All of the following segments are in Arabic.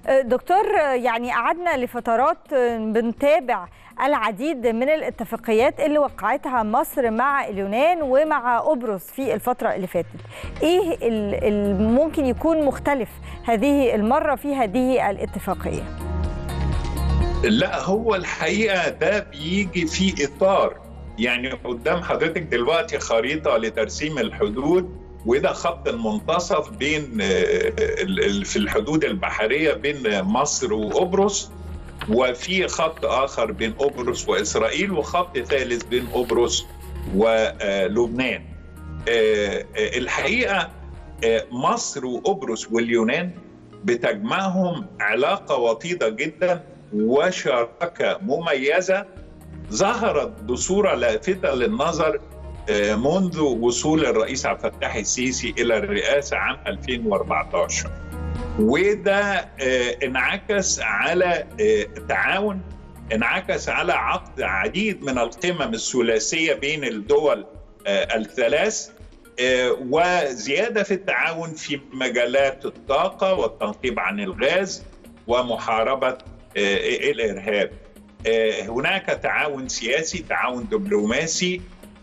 دكتور، يعني قعدنا لفترات بنتابع العديد من الاتفاقيات اللي وقعتها مصر مع اليونان ومع قبرص في الفترة اللي فاتت. ايه ممكن يكون مختلف هذه المرة في هذه الاتفاقية؟ لا، هو الحقيقة ده بيجي في إطار، يعني قدام حضرتك دلوقتي خريطة لترسيم الحدود، وده خط المنتصف بين في الحدود البحرية بين مصر وقبرص، وفي خط آخر بين قبرص وإسرائيل، وخط ثالث بين قبرص ولبنان. الحقيقة مصر وقبرص واليونان بتجمعهم علاقة وطيدة جدا وشراكة مميزة ظهرت بصورة لافتة للنظر منذ وصول الرئيس عبد الفتاح السيسي إلى الرئاسة عام 2014، وده انعكس على تعاون، انعكس على عقد عديد من القمم الثلاثية بين الدول الثلاث، وزيادة في التعاون في مجالات الطاقة والتنقيب عن الغاز ومحاربة الإرهاب. هناك تعاون سياسي، تعاون دبلوماسي،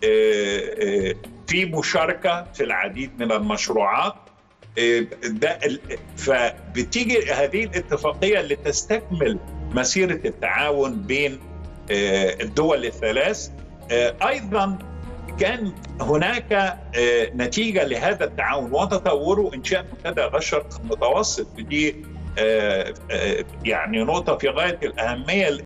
في مشاركة في العديد من المشروعات. فبتيجي هذه الاتفاقية لتستكمل مسيرة التعاون بين الدول الثلاث. أيضا كان هناك نتيجة لهذا التعاون وتطوره إنشاء منتدى الشرق المتوسط، ودي يعني نقطة في غاية الأهمية